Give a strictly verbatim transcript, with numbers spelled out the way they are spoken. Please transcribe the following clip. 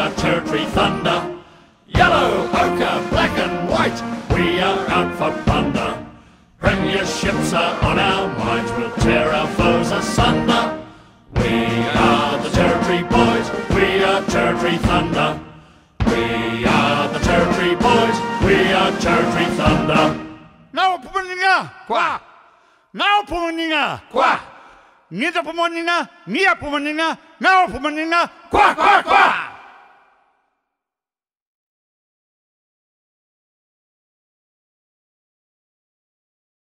are Territory Thunder. Yellow, ochre, black and white, we are out for plunder. Premierships are on our minds, we'll tear our foes asunder. We are the Territory Boys, we are Territory Thunder. We are the Territory Boys, we are Territory Thunder. Now Pumaninga, qua. Now Pumaninga, qua. Nita Pumaninga, Nia Pumaninga, now Pumaninga, qua, qua, qua.